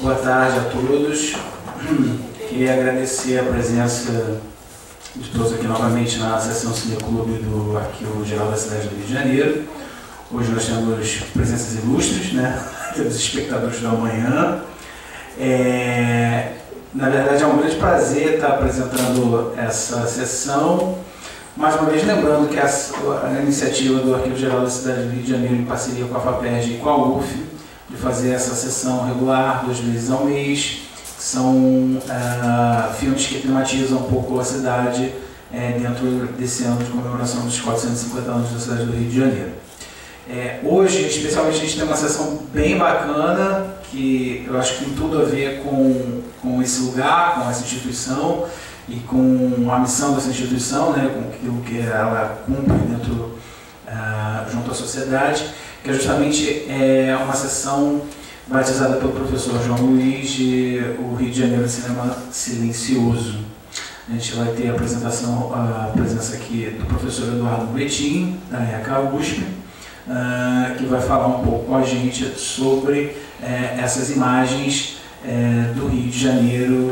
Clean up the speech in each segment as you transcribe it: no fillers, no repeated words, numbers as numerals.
boa tarde a todos. Queria agradecer a presença de todos aqui novamente na sessão Cineclube do Arquivo Geral da Cidade do Rio de Janeiro. Hoje nós temos presenças ilustres, né? Temos espectadores da manhã. Na verdade é um grande prazer estar apresentando essa sessão. Mais uma vez lembrando que a iniciativa do Arquivo Geral da Cidade do Rio de Janeiro, em parceria com a FAPERJ e com a UF, de fazer essa sessão regular 2 vezes ao mês. São filmes que tematizam um pouco a cidade dentro desse ano de comemoração dos 450 anos da cidade do Rio de Janeiro. Hoje, especialmente, a gente tem uma sessão bem bacana, que eu acho que tem tudo a ver com esse lugar, com essa instituição e com a missão dessa instituição, né, com aquilo que ela cumpre dentro, junto à sociedade, que é justamente uma sessão batizada pelo professor João Luiz de O Rio de Janeiro Cinema Silencioso. A gente vai ter a presença aqui do professor Eduardo Betim, da ECA USP, que vai falar um pouco com a gente sobre essas imagens do Rio de Janeiro.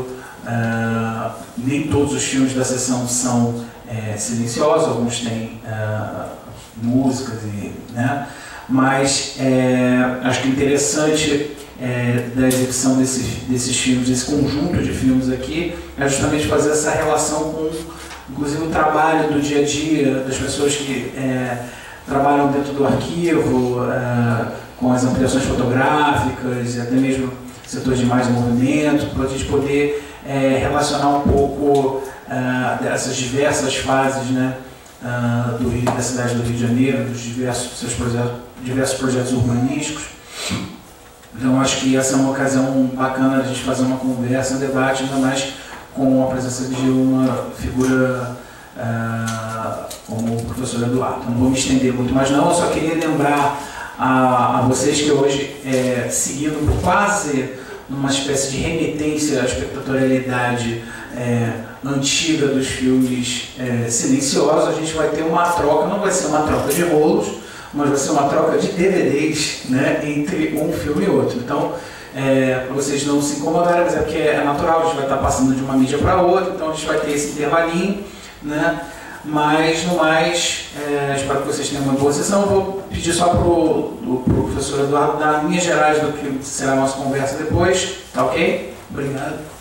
Nem todos os filmes da sessão são silenciosos, alguns têm músicas, né? Mas acho que interessante da exibição desses filmes, desse conjunto de filmes aqui, é justamente fazer essa relação com, inclusive, o trabalho do dia a dia das pessoas que trabalham dentro do arquivo, com as ampliações fotográficas, e até mesmo setor de imagem e movimento, para a gente poder relacionar um pouco dessas diversas fases, né, da cidade do Rio de Janeiro, dos diversos projetos urbanísticos. Então acho que essa é uma ocasião bacana de a gente fazer uma conversa, um debate, ainda mais com a presença de uma figura como o professor Eduardo. Não vou me estender muito mais não, eu só queria lembrar a vocês que hoje, seguindo por quase numa espécie de remetência à espectatorialidade antiga dos filmes silenciosos, a gente vai ter uma troca, não vai ser uma troca de rolos, mas vai ser uma troca de DVDs, né, entre um filme e outro. Então, para vocês não se incomodarem, mas é porque é natural, a gente vai estar passando de uma mídia para outra, então a gente vai ter esse intervalinho, né? Mas, no mais, espero que vocês tenham uma boa sessão. Vou pedir só para o professor Eduardo dar linhas gerais do que será a nossa conversa depois, tá ok? Obrigado.